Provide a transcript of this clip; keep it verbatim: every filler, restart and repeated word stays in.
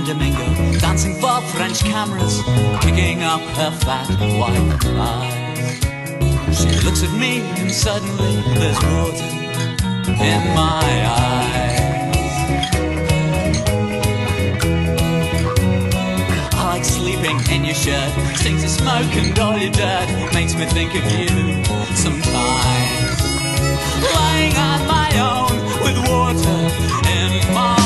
Domingo, dancing for French cameras, kicking up her fat white thighs. She looks at me and suddenly there's water in my eyes. I like sleeping in your shirt, stinks of smoke and all your dirt, makes me think of you sometimes. Lying on my own with water in my